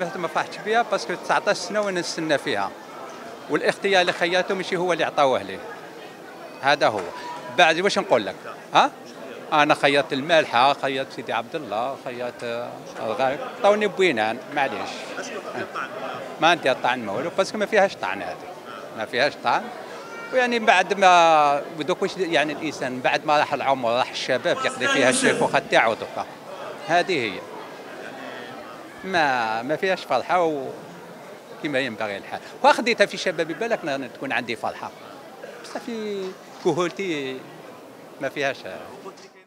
ما فرحتش بها باسكو 19 سنه وانا نستنى فيها، والاختيار اللي خياته ماشي هو اللي عطاوه ليه. هذا هو. بعد واش نقول لك؟ ها؟ انا خيطت المالحه، خيطت سيدي عبد الله، خيطت الغايب، عطاوني بوينان معليش. ما عندي الطعن ما والو باسكو ما فيهاش طعن هذه. ما فيهاش طعن. ويعني بعد ما دوك واش يعني الانسان بعد ما راح العمر راح الشباب يقضي فيها الشيخوخه تاعو دوكا. هذه هي. ما فيهاش فرحه كما ينبغي الحال، وخديتها في شبابي بالك تكون عندي فرحه. بصح في كهولتي ما فيهاش.